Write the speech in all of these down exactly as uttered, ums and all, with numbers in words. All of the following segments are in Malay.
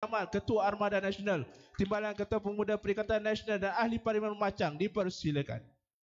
Ahmad, Ketua Armada Nasional, Timbalan Ketua Pemuda Perikatan Nasional dan Ahli Parlimen Macang, dipersilakan.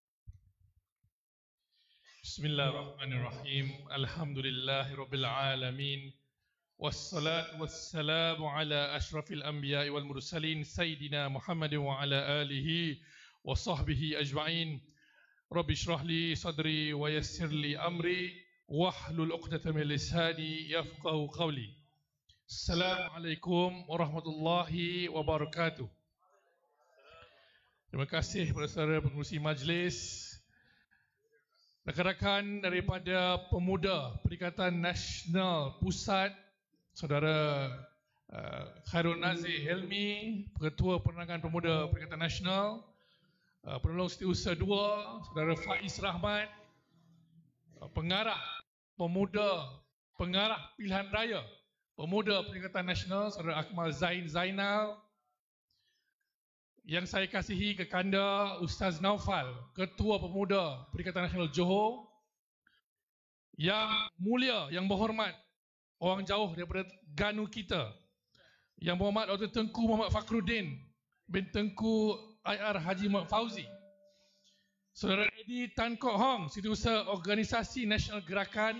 Bismillahirrahmanirrahim. Alhamdulillahirabbil alamin. Wassalatu wassalamu ala asyrafil anbiya'i wal mursalin sayyidina Muhammadin wa ala alihi wa sahbihi ajma'in. Rabbi shrah li sadri wa yassir li amri wahlul 'uqdatam min lisani yafqahu qawli. Assalamualaikum warahmatullahi wabarakatuh. Terima kasih kepada saudara pengerusi majlis, rakan-rakan daripada Pemuda Perikatan Nasional Pusat, saudara uh, Khairul Nazir Helmi, Ketua Penerangan Pemuda Perikatan Nasional, uh, Penolong Setiausaha dua, saudara Faiz Rahmat, uh, Pengarah Pemuda, Pengarah Pilihan Raya Pemuda Perikatan Nasional, saudara Akmal Zain Zainal, yang saya kasihi kekanda Ustaz Naufal, Ketua Pemuda Perikatan Nasional Johor, yang mulia, yang berhormat orang jauh daripada Ganu kita, yang berhormat Doktor Tengku Muhammad Fakhruddin bin Tengku I R Haji Muhammad Fauzi, saudara Eddie Tan Kok Hong, Setiausaha Organisasi Nasional Gerakan,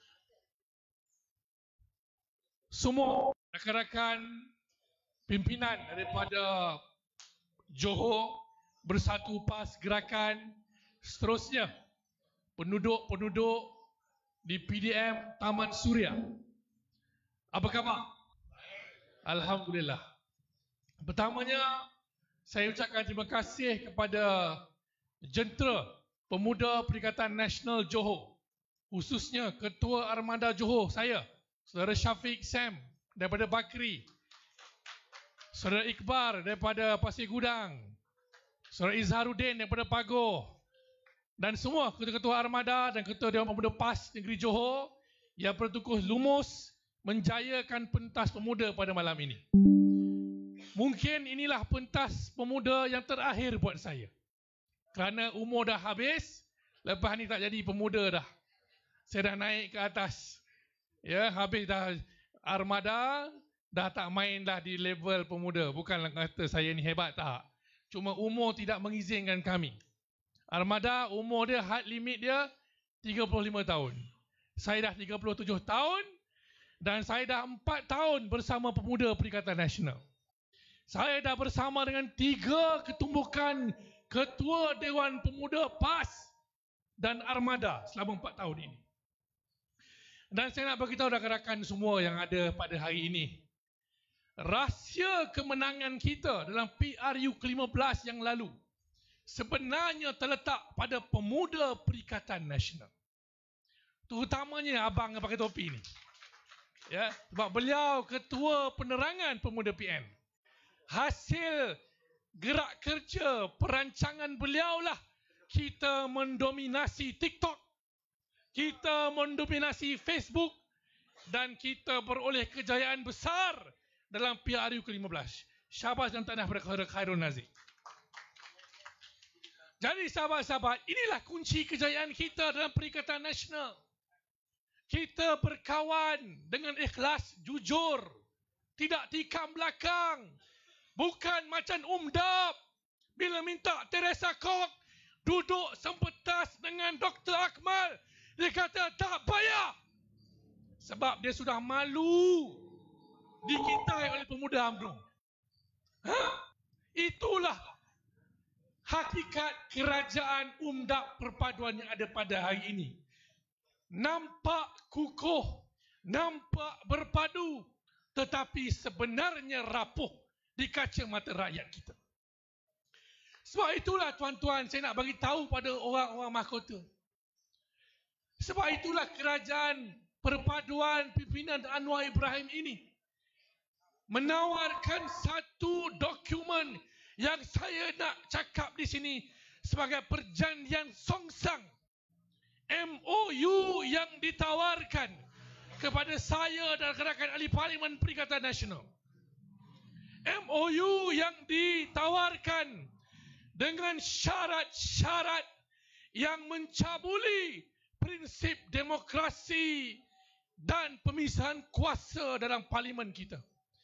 semua rakan-rakan pimpinan daripada Johor Bersatu PAS Gerakan, seterusnya penduduk-penduduk di P D M Taman Suria. Apa khabar? Alhamdulillah. Pertamanya, saya ucapkan terima kasih kepada Jentera Pemuda Perikatan Nasional Johor, khususnya Ketua Armada Johor saya, saudara Syafiq Sam daripada Bakri, saudara Iqbar daripada Pasir Gudang, saudara Izharuddin daripada Pagoh, dan semua ketua-ketua armada dan ketua Dewan Pemuda PAS Negeri Johor yang bertukuh lumus menjayakan pentas pemuda pada malam ini. Mungkin inilah pentas pemuda yang terakhir buat saya, kerana umur dah habis. Lepas ni tak jadi pemuda dah, saya dah naik ke atas, ya, habis dah armada, dah tak main dah di level pemuda. Bukanlah kata saya ni hebat, tak, cuma umur tidak mengizinkan kami. Armada umur dia, had limit dia tiga puluh lima tahun. Saya dah tiga puluh tujuh tahun dan saya dah empat tahun bersama Pemuda Perikatan Nasional. Saya dah bersama dengan tiga ketumbukan Ketua Dewan Pemuda PAS dan Armada selama empat tahun ini. Dan saya nak beritahu rakan-rakan semua yang ada pada hari ini, rahsia kemenangan kita dalam P R U ke lima belas yang lalu sebenarnya terletak pada Pemuda Perikatan Nasional. Terutamanya abang yang pakai topi ni. Ya, sebab beliau Ketua Penerangan Pemuda P N. Hasil gerak kerja perancangan beliau lah kita mendominasi TikTok, kita mendominasi Facebook, dan kita beroleh kejayaan besar dalam P R U ke lima belas. Syabas dan tahniah kepada Khairul Nazir. Jadi sahabat-sahabat, inilah kunci kejayaan kita dalam Perikatan Nasional. Kita berkawan dengan ikhlas, jujur, tidak tikam belakang. Bukan macam Umdab bila minta Teresa Kok duduk sempetas dengan Doktor Akmal, dia kata tak payah sebab dia sudah malu dikitai oleh pemuda U M N O. Ha? Itulah hakikat kerajaan Umdab Perpaduan yang ada pada hari ini. Nampak kukuh, nampak berpadu, tetapi sebenarnya rapuh di kaca mata rakyat kita. Sebab itulah tuan-tuan, saya nak bagi tahu pada orang-orang mahkota. Sebab itulah kerajaan Perpaduan pimpinan Anwar Ibrahim ini menawarkan satu dokumen yang saya nak cakap di sini sebagai perjanjian songsang, M O U yang ditawarkan kepada saya dan rakan-rakan ahli Parlimen Perikatan Nasional. M O U yang ditawarkan dengan syarat-syarat yang mencabuli prinsip demokrasi dan pemisahan kuasa dalam parlimen kita.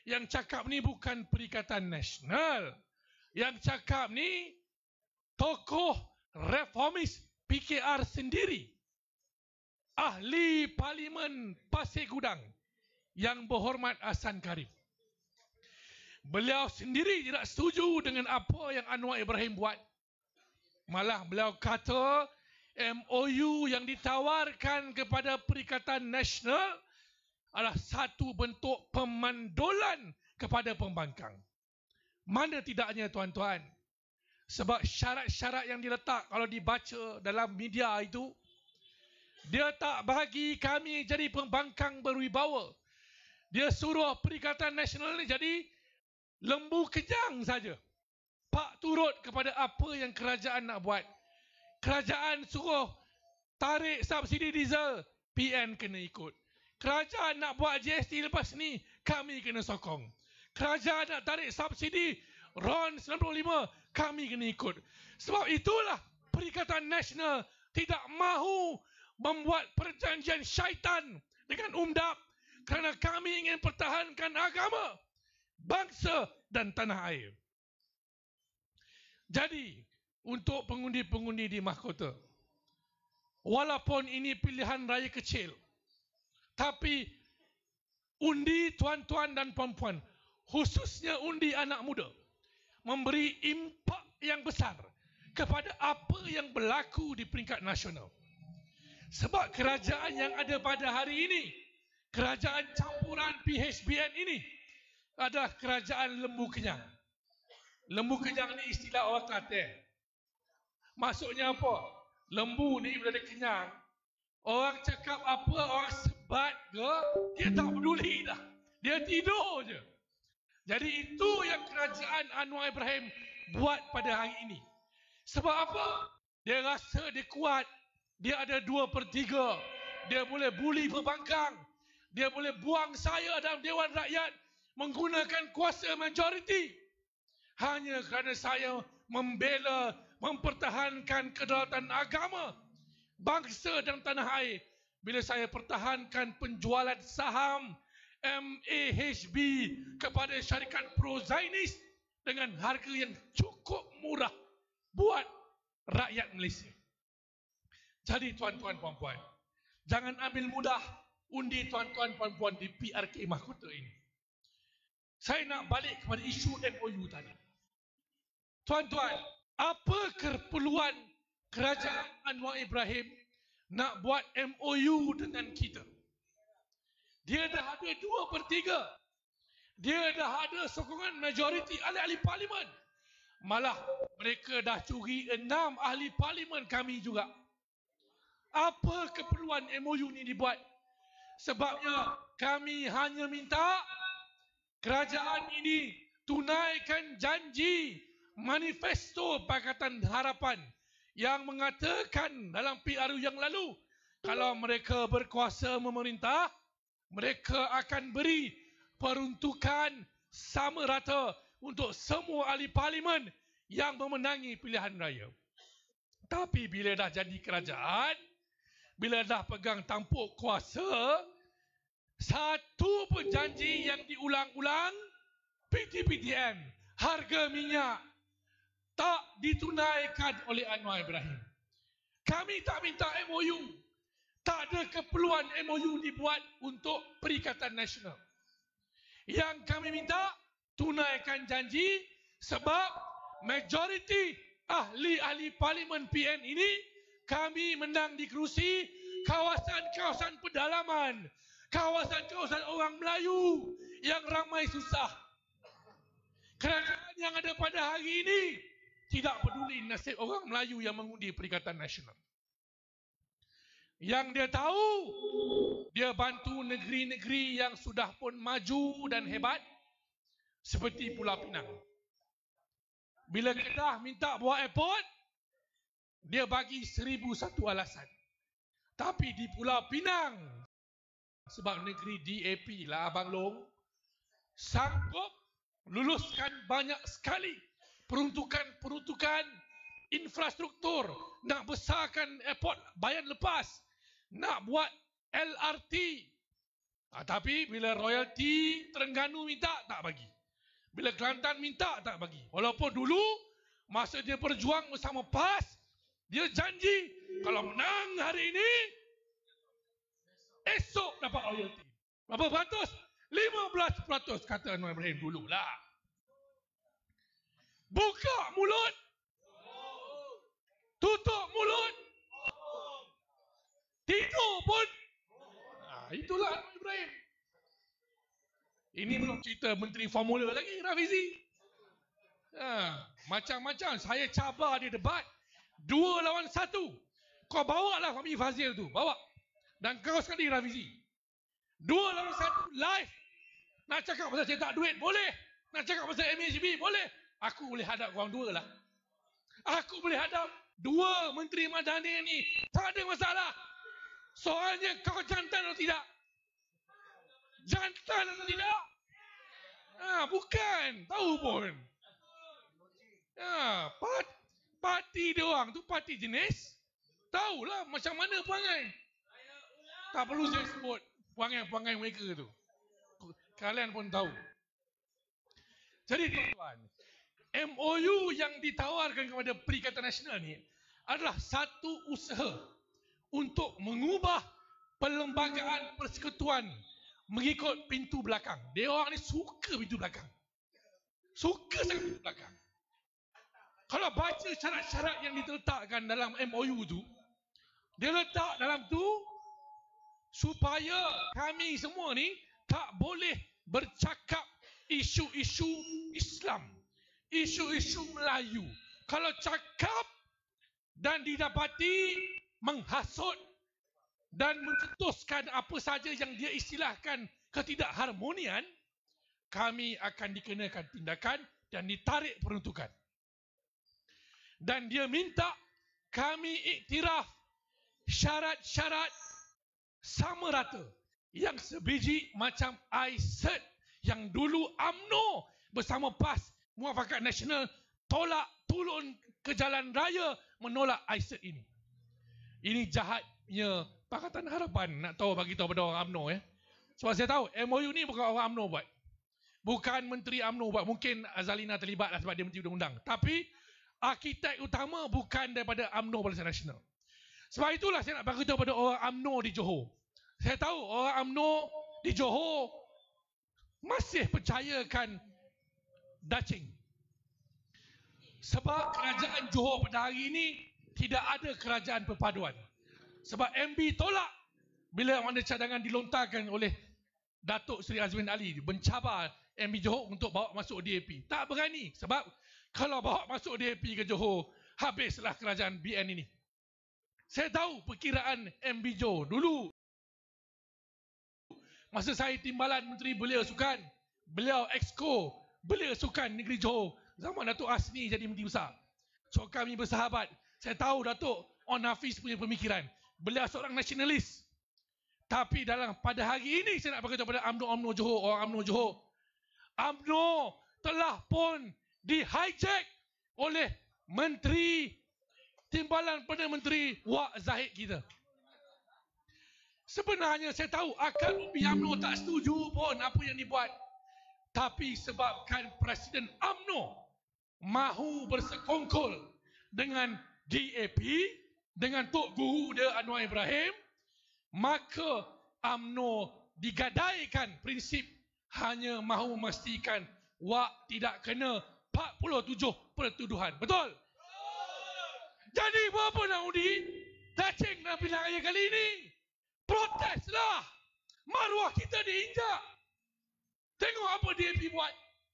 Yang cakap ni bukan Perikatan Nasional. Yang cakap ni tokoh reformis P K R sendiri. Ahli Parlimen Pasir Gudang yang berhormat Hasan Karim. Beliau sendiri tidak setuju dengan apa yang Anwar Ibrahim buat. Malah beliau kata M O U yang ditawarkan kepada Perikatan Nasional adalah satu bentuk pemandolan kepada pembangkang. Mana tidaknya tuan-tuan? Sebab syarat-syarat yang diletak kalau dibaca dalam media itu, dia tak bagi kami jadi pembangkang berwibawa. Dia suruh Perikatan Nasional ni jadi lembu kejang saja. Pak turut kepada apa yang kerajaan nak buat. Kerajaan suruh tarik subsidi diesel, P N kena ikut. Kerajaan nak buat G S T lepas ni, kami kena sokong. Kerajaan nak tarik subsidi R O N sembilan puluh lima, kami kena ikut. Sebab itulah Perikatan Nasional tidak mahu membuat perjanjian syaitan dengan U M D A P kerana kami ingin pertahankan agama, bangsa dan tanah air. Jadi, untuk pengundi-pengundi di mahkota, walaupun ini pilihan raya kecil, tapi undi tuan-tuan dan puan-puan, khususnya undi anak muda, memberi impak yang besar kepada apa yang berlaku di peringkat nasional. Sebab kerajaan yang ada pada hari ini, kerajaan campuran P H B N ini, adalah kerajaan lembu kenyang. Lembu kenyang ni istilah orang Kelantan. Maksudnya apa? Lembu ni bila dia kenyang, orang cakap apa, orang sebat ke, dia tak peduli dah. Dia tidur je. Jadi itu yang kerajaan Anwar Ibrahim buat pada hari ini. Sebab apa? Dia rasa dia kuat. Dia ada dua per tiga. Dia boleh buli pembangkang. Dia boleh buang saya dalam Dewan Rakyat menggunakan kuasa majoriti. Hanya kerana saya membela, mempertahankan kedaulatan agama, bangsa dan tanah air. Bila saya pertahankan penjualan saham M A H B kepada syarikat pro-Zionis dengan harga yang cukup murah buat rakyat Malaysia. Jadi tuan-tuan puan-puan, jangan ambil mudah undi tuan-tuan puan-puan di P R K mahkota ini. Saya nak balik kepada isu M O U tadi. Tuan-tuan, apa keperluan kerajaan Anwar Ibrahim nak buat M O U dengan kita? Dia dah ada dua per tiga. Dia dah ada sokongan majoriti ahli-ahli parlimen. Malah mereka dah curi enam ahli parlimen kami juga. Apa keperluan M O U ni dibuat? Sebabnya kami hanya minta kerajaan ini tunaikan janji manifesto Pakatan Harapan yang mengatakan dalam P R U yang lalu, kalau mereka berkuasa memerintah, mereka akan beri peruntukan sama rata untuk semua ahli parlimen yang memenangi pilihan raya. Tapi bila dah jadi kerajaan, bila dah pegang tampuk kuasa, satu pun janji yang diulang-ulang, P T P T N, harga minyak, tak ditunaikan oleh Anwar Ibrahim. Kami tak minta M O U. Tak ada keperluan M O U dibuat untuk Perikatan Nasional. Yang kami minta, tunaikan janji sebab majoriti ahli-ahli parlimen P N ini kami menang di kerusi kawasan-kawasan pedalaman, kawasan-kawasan orang Melayu yang ramai susah. Kerajaan yang ada pada hari ini tidak peduli nasib orang Melayu yang mengundi Perikatan Nasional. Yang dia tahu, dia bantu negeri-negeri yang sudah pun maju dan hebat seperti Pulau Pinang. Bila Kedah minta buat airport, dia bagi seribu satu alasan. Tapi di Pulau Pinang, sebab negeri D A P lah Abang Long, sanggup luluskan banyak sekali peruntukan-peruntukan infrastruktur, nak besarkan airport bayan lepas, nak buat L R T Ha, tapi bila royalty Terengganu minta, tak bagi. Bila Kelantan minta, tak bagi. Walaupun dulu, masa dia berjuang bersama P A S, dia janji, kalau menang hari ini, esok dapat royalty. Berapa peratus? lima belas peratus kata Anwar Ibrahim dulu lah. Buka mulut, tutup mulut, tidur pun. Nah, itulah Anwar Ibrahim. Ini belum cerita Menteri Formula lagi, Rafizi. Ha, macam-macam. Saya cabar dia debat. Dua lawan satu. Kau bawa lah Fahmi Fazil tu. Bawa. Dan kau sekali Rafizi. Dua lawan satu live. Nak cakap pasal cetak duit, boleh. Nak cakap pasal M H B, boleh. Aku boleh hadap korang dua lah. Aku boleh hadap dua Menteri Madani ni. Tak ada masalah. Soalnya kau jantan atau tidak? Jantan atau tidak? Ha, bukan. Tahu pun. Ha, part, parti dia orang tu parti jenis. Tahulah macam mana perangai. Tak perlu saya sebut perangai-perangai mereka tu. Kalian pun tahu. Jadi tuan-tuan, M O U yang ditawarkan kepada Perikatan Nasional ni adalah satu usaha untuk mengubah perlembagaan persekutuan mengikut pintu belakang. Dia orang ni suka pintu belakang. Suka sangat pintu belakang. Kalau baca syarat-syarat yang diletakkan dalam M O U tu, dia letak dalam tu supaya kami semua ni tak boleh bercakap isu-isu Islam, isu-isu Melayu. Kalau cakap dan didapati menghasut dan mencetuskan apa saja yang dia istilahkan ketidakharmonian, kami akan dikenakan tindakan dan ditarik peruntukan. Dan dia minta kami iktiraf syarat-syarat sama rata yang sebiji macam I C E T yang dulu U M N O bersama P A S Muafakat Nasional tolak turun ke jalan raya menolak I C E T ini. Ini jahatnya Pakatan Harapan nak tahu bagi tahu pada orang U M N O ya. Sebab saya tahu M O U ni bukan orang U M N O buat. Bukan Menteri U M N O buat. Mungkin Azalina terlibat lah sebab dia Menteri Undang-Undang. Tapi arkitek utama bukan daripada U M N O Barisan Nasional. Sebab itulah saya nak bagi tahu pada orang U M N O di Johor. Saya tahu orang U M N O di Johor masih percayakan Dacing. Sebab kerajaan Johor pada hari ini tidak ada kerajaan perpaduan. Sebab M B tolak bila mana cadangan dilontarkan oleh Datuk Seri Azmin Ali mencabar M B Johor untuk bawa masuk D A P. Tak berani sebab kalau bawa masuk D A P ke Johor, habislah kerajaan B N ini. Saya tahu perkiraan M B Johor dulu. Masa saya timbalan Menteri Belia Sukan, beliau Exco Belia Sukan Negeri Johor, zaman Datuk Asni jadi Menteri Besar. So kami bersahabat. Saya tahu Datuk On Hafiz punya pemikiran. Beliau seorang nasionalis. Tapi dalam pada hari ini saya nak beritahu kepada U M N O U M N O Johor, orang U M N O Johor, U M N O telah pun di hijack oleh Menteri Timbalan Perdana Menteri Wak Zahid kita. Sebenarnya saya tahu akal umbi U M N O tak setuju pun apa yang dibuat. Tapi sebabkan Presiden U M N O mahu bersekongkol dengan D A P, dengan Tok Guru dia Anwar Ibrahim, maka U M N O digadaikan prinsip hanya mahu memastikan Wak tidak kena empat puluh tujuh pertuduhan. Betul? Jadi berapa nak undi? Dacing dalam pilihan raya kali ini. Proteslah. Maruah kita diinjak. Tengok apa D A P buat.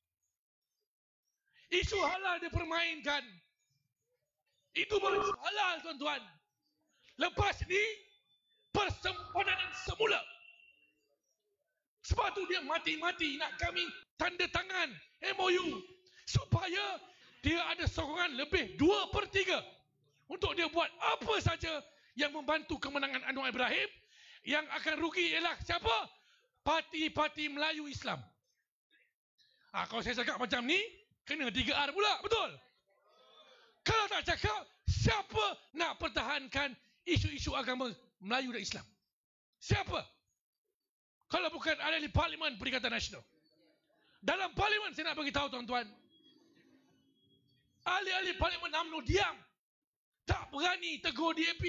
Isu halal dia permainkan. Itu baru isu halal tuan-tuan. Lepas ni persempadan semula. Sebab tu dia mati-mati nak kami tanda tangan M O U supaya dia ada sokongan lebih dua per tiga untuk dia buat apa saja yang membantu kemenangan Anwar Ibrahim. Yang akan rugi ialah siapa? Parti-parti Melayu Islam. Ha, kalau saya cakap macam ni, kena tiga R pula, betul? Kalau tak cakap, siapa nak pertahankan isu-isu agama Melayu dan Islam? Siapa? Kalau bukan ahli Parlimen Perikatan Nasional. Dalam Parlimen saya nak bagi tahu tuan-tuan. Ahli-ahli Parlimen UMNO diam. Tak berani tegur D A P.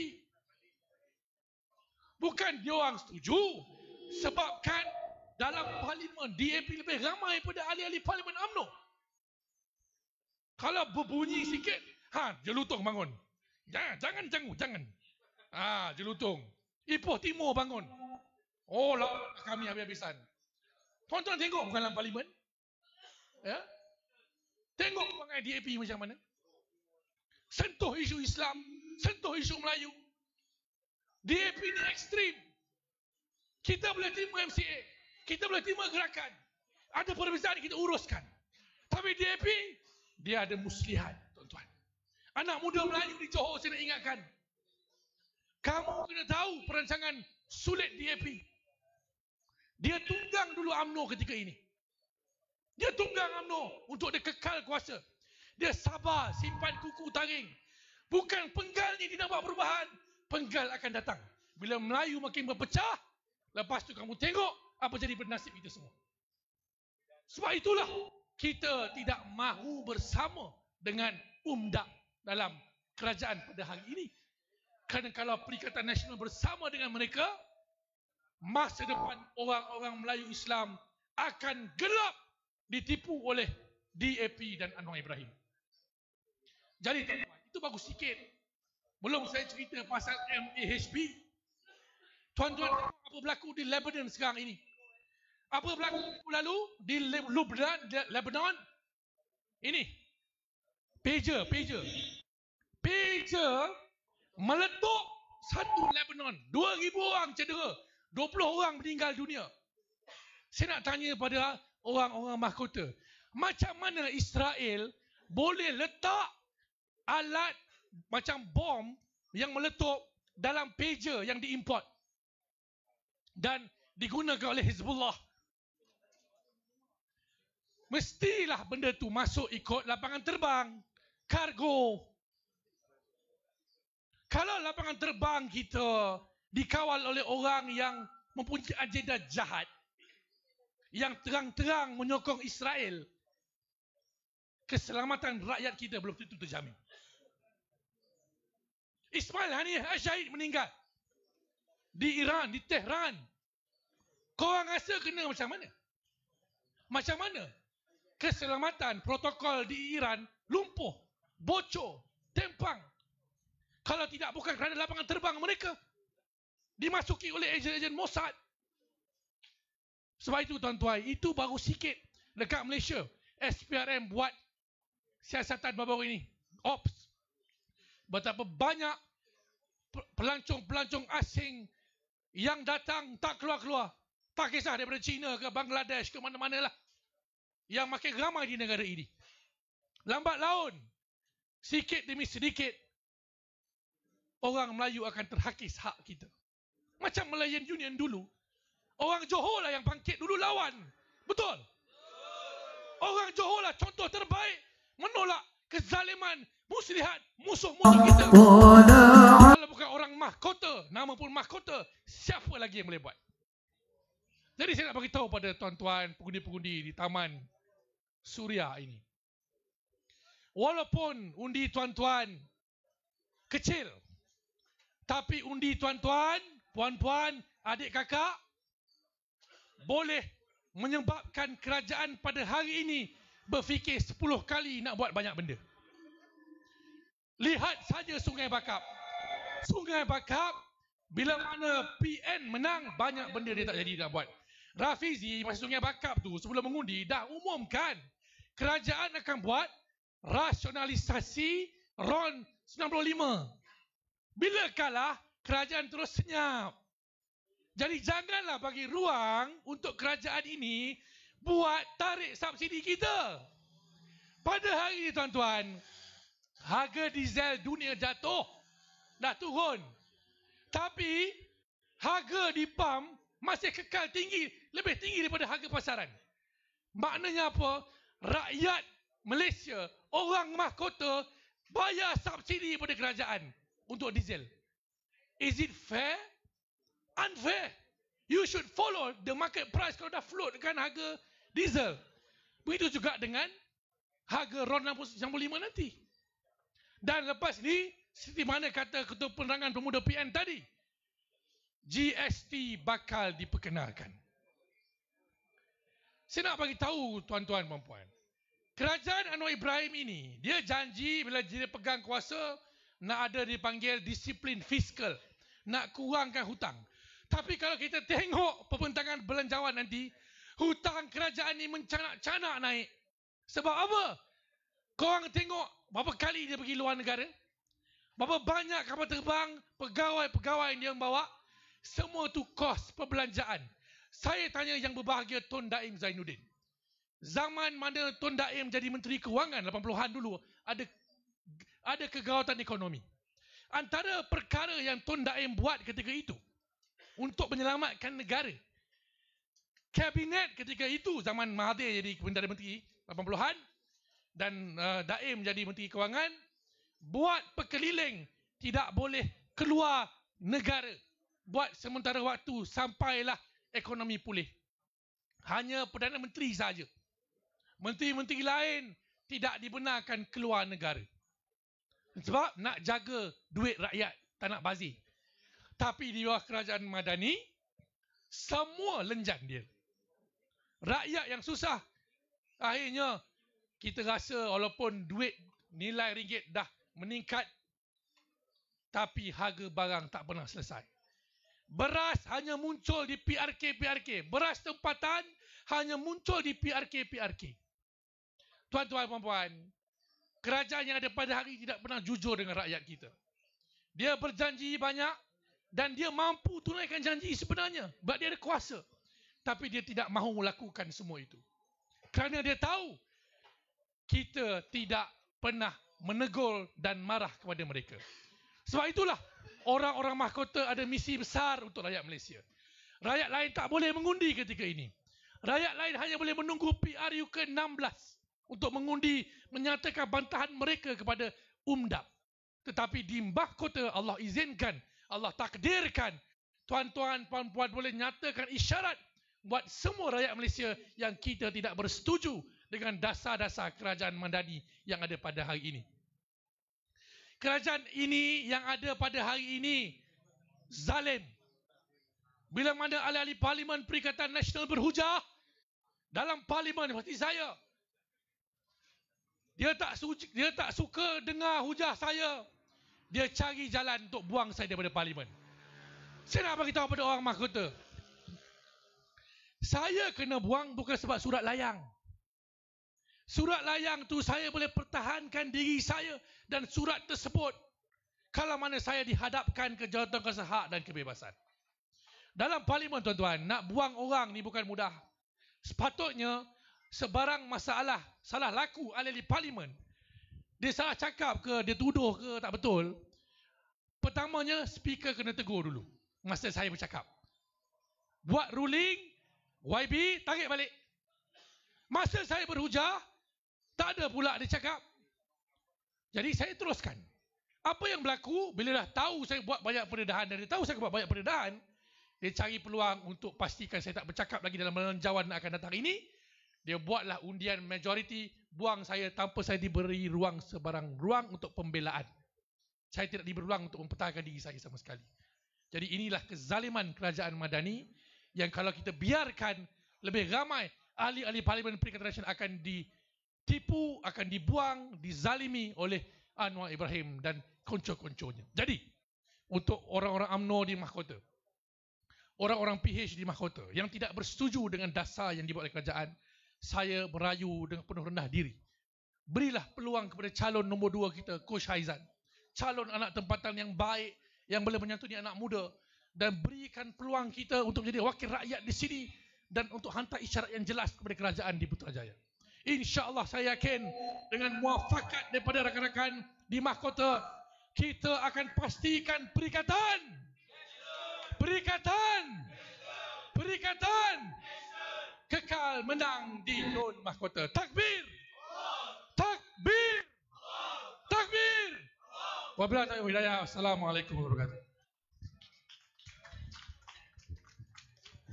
Bukan dia orang setuju. Sebabkan dalam Parlimen D A P lebih ramai daripada ahli-ahli Parlimen UMNO. Kalau berbunyi sikit, ha, Jelutong bangun. Jangan, jangan, jangan, jangan. Ah, Jelutong. Ipoh Timur bangun. Oh, lah kami habis-habisan. Tuan-tuan tengok bukan dalam Parlimen. Ya? Tengok perangai D A P macam mana. Sentuh isu Islam, sentuh isu Melayu. D A P ni ekstrim. Kita boleh terima M C A, kita boleh terima gerakan. Ada perbezaan kita uruskan. Tapi D A P, dia ada muslihat, tuan-tuan. Anak muda Melayu di Johor saya nak ingatkan. Kamu kena tahu perancangan sulit D A P. Dia tunggang dulu UMNO ketika ini. Dia tunggang UMNO untuk dia kekal kuasa. Dia sabar simpan kuku taring. Bukan penggal ni dia nak buat perubahan. Penggal akan datang. Bila Melayu makin berpecah, lepas tu kamu tengok apa jadi bernasib kita semua. Sebab itulah kita tidak mahu bersama dengan U M D A dalam kerajaan pada hari ini. Kerana kalau Perikatan Nasional bersama dengan mereka, masa depan orang-orang Melayu Islam akan gelap ditipu oleh D A P dan Anwar Ibrahim. Jadi tuan-tuan, itu bagus sikit. Belum saya cerita pasal M A H B. Tuan-tuan, apa berlaku di Lebanon sekarang ini? Apa berlaku lalu di Lebanon? Lebanon? Ini. Pager, pager. Pager meletup satu Lebanon. dua ribu orang cedera. dua puluh orang meninggal dunia. Saya nak tanya pada orang-orang mahkota. Macam mana Israel boleh letak alat macam bom yang meletup dalam pager yang diimport dan digunakan oleh Hezbollah? Mestilah benda tu masuk ikut lapangan terbang, kargo. Kalau lapangan terbang kita dikawal oleh orang yang mempunyai agenda jahat, yang terang-terang menyokong Israel, keselamatan rakyat kita belum tentu terjamin. Ismail Haniyeh Al-Shahid meninggal di Iran, di Tehran. Korang rasa kena macam mana? Macam mana? Keselamatan protokol di Iran lumpuh, bocor, tempang. Kalau tidak bukan kerana lapangan terbang mereka dimasuki oleh ejen-ejen Mossad. Sebab itu tuan-tuan, itu baru sikit dekat Malaysia. S P R M buat siasatan baru-baru ini. Ops. Betapa banyak pelancong-pelancong asing yang datang tak keluar-keluar. Tak kisah daripada China ke Bangladesh ke mana-mana lah. Yang makin ramai di negara ini. Lambat laun, sikit demi sedikit, orang Melayu akan terhakis hak kita. Macam Malayan Union dulu. Orang Johor lah yang bangkit dulu lawan. Betul? Orang Johor lah contoh terbaik menolak kezaliman muslihat musuh-musuh kita. Kalau bukan orang mahkota, nama pun mahkota, siapa lagi yang boleh buat? Jadi saya nak bagi tahu pada tuan-tuan pengundi-pengundi di Taman Suria ini. Walaupun undi tuan-tuan kecil, tapi undi tuan-tuan, puan-puan, adik kakak boleh menyebabkan kerajaan pada hari ini berfikir sepuluh kali nak buat banyak benda. Lihat saja Sungai Bakap. Sungai Bakap, bila mana P N menang, banyak benda dia tak jadi nak buat. Rafizi masa Sungai Bakap tu sebelum mengundi dah umumkan kerajaan akan buat rasionalisasi R O N sembilan puluh lima. Bila kalah, kerajaan terus senyap. Jadi janganlah bagi ruang untuk kerajaan ini buat tarik subsidi kita. Pada hari ini tuan-tuan, harga diesel dunia jatuh, dah turun. Tapi harga di pam masih kekal tinggi, lebih tinggi daripada harga pasaran. Maknanya apa? Rakyat Malaysia, orang mahkota bayar subsidi kepada kerajaan untuk diesel. Is it fair? Unfair. You should follow the market price kalau dah float dengan harga diesel. Begitu juga dengan harga RON enam puluh lima nanti. Dan lepas ni, seperti mana kata Ketua Penerangan Pemuda P N tadi, G S T bakal diperkenalkan. Saya nak bagi tahu tuan-tuan dan puan, kerajaan Anwar Ibrahim ini, dia janji bila dia pegang kuasa, nak ada dipanggil disiplin fiskal, nak kurangkan hutang. Tapi kalau kita tengok pembentangan belanjawan nanti, hutang kerajaan ini mencanak-canak naik. Sebab apa? Korang tengok berapa kali dia pergi luar negara, berapa banyak kapal terbang, pegawai-pegawai yang dia bawa, semua tu kos perbelanjaan. Saya tanya yang berbahagia Tun Daim Zainuddin. Zaman mana Tun Daim jadi Menteri Kewangan lapan puluhan dulu, ada ada kegawatan ekonomi. Antara perkara yang Tun Daim buat ketika itu untuk menyelamatkan negara, Kabinet ketika itu zaman Mahathir jadi Perdana Menteri lapan puluhan dan uh, Daim jadi Menteri Kewangan, buat perkeliling tidak boleh keluar negara, buat sementara waktu sampailah ekonomi pulih. Hanya Perdana Menteri saja. Menteri-menteri lain tidak dibenarkan keluar negara. Sebab nak jaga duit rakyat, tak nak bazir. Tapi di bawah kerajaan Madani, semua lenjan dia. Rakyat yang susah, akhirnya kita rasa walaupun duit nilai ringgit dah meningkat, tapi harga barang tak pernah selesai. Beras hanya muncul di P R K P R K. Beras tempatan hanya muncul di P R K P R K. Tuan-tuan dan puan, kerajaan yang ada pada hari tidak pernah jujur dengan rakyat kita. Dia berjanji banyak dan dia mampu tunaikan janji sebenarnya. Sebab dia ada kuasa. Tapi dia tidak mahu melakukan semua itu. Kerana dia tahu kita tidak pernah menegur dan marah kepada mereka. Sebab itulah orang-orang mahkota ada misi besar untuk rakyat Malaysia. Rakyat lain tak boleh mengundi ketika ini. Rakyat lain hanya boleh menunggu P R U ke enam belas untuk mengundi, menyatakan bantahan mereka kepada U M D A P. Tetapi di mahkota Allah izinkan, Allah takdirkan, tuan-tuan, puan-puan boleh nyatakan isyarat buat semua rakyat Malaysia yang kita tidak bersetuju dengan dasar-dasar kerajaan Madani yang ada pada hari ini. Kerajaan ini yang ada pada hari ini zalim. Bila mana ahli-ahli Parlimen Perikatan Nasional berhujah dalam Parlimen seperti saya, dia tak suci, dia tak suka dengar hujah saya, dia cari jalan untuk buang saya daripada Parlimen. Saya nak beritahu pada orang mahkota, saya kena buang bukan sebab surat layang. Surat layang tu saya boleh pertahankan diri saya dan surat tersebut kalau mana saya dihadapkan ke jawatan kuasa hak dan kebebasan. Dalam Parlimen, tuan-tuan, nak buang orang ni bukan mudah. Sepatutnya sebarang masalah, salah laku ahli Parlimen, dia salah cakap ke, dia tuduh ke tak betul, pertamanya speaker kena tegur dulu masa saya bercakap. Buat ruling, Y B tarik balik. Masa saya berhujah, tak ada pula dia cakap. Jadi saya teruskan. Apa yang berlaku bila dah tahu saya buat banyak pendedahan dan dia tahu saya buat banyak pendedahan, dia cari peluang untuk pastikan saya tak bercakap lagi dalam belanjawan akan datang ini. Dia buatlah undian majoriti, buang saya tanpa saya diberi ruang sebarang ruang untuk pembelaan. Saya tidak diberi ruang untuk mempertahankan diri saya sama sekali. Jadi inilah kezaliman kerajaan Madani yang kalau kita biarkan lebih ramai ahli-ahli Parlimen Perikatan Nasional akan ditipu, akan dibuang, dizalimi oleh Anwar Ibrahim dan konco-konconya. Jadi, untuk orang-orang U M N O di mahkota, orang-orang P H di mahkota yang tidak bersetuju dengan dasar yang dibuat oleh kerajaan, saya merayu dengan penuh rendah diri. Berilah peluang kepada calon nombor dua kita, Coach Haizan. Calon anak tempatan yang baik, yang boleh menyantuni anak muda. Dan berikan peluang kita untuk menjadi wakil rakyat di sini dan untuk hantar isyarat yang jelas kepada kerajaan di Putrajaya. InsyaAllah saya yakin dengan muafakat daripada rakan-rakan di mahkota, kita akan pastikan perikatan, perikatan, perikatan kekal menang di non mahkota. Takbir! Takbir! Takbir! Wabillahi taufiq hidayah. Assalamualaikum warahmatullahi wabarakatuh.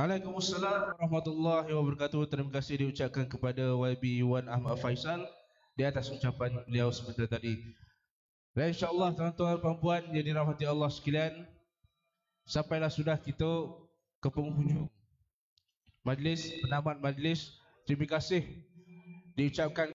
Waalaikumsalam warahmatullahi wabarakatuh. Terima kasih diucapkan kepada Y B Wan Ahmad Faisal di atas ucapan beliau sebentar tadi. Dan insyaAllah tuan-tuan dan puan-puan yang dirahmati Allah sekalian, sampailah sudah kita ke penghujung majlis, penamat majlis. Terima kasih diucapkan